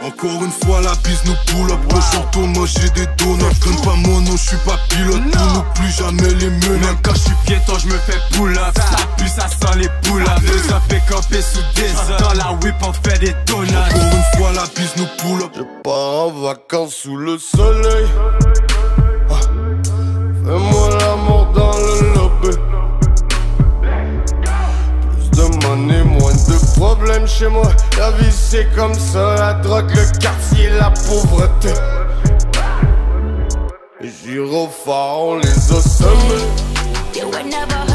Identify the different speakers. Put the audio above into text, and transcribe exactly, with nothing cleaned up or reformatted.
Speaker 1: Encore une fois la bise nous pull up. Quand je retourne moi j'ai des donuts. Donne pas mon nom, je suis pas pilote. Pour nous plus jamais les menottes.
Speaker 2: Même quand je suis piéton je me fais pull up. Ça pue, ça sent les pull up. Deux up et campé sous des hommes. Dans la whip on fait des donuts.
Speaker 1: Encore une fois la bise nous pull up.
Speaker 3: Je pars en vacances sous le soleil. Ah. Fais-moi l'amour dans le lobby. Plus de money, moins de problèmes chez moi. La vie c'est comme ça, la drogue, le quartier, la pauvreté. Gyrophare, on les a semés.
Speaker 4: You would never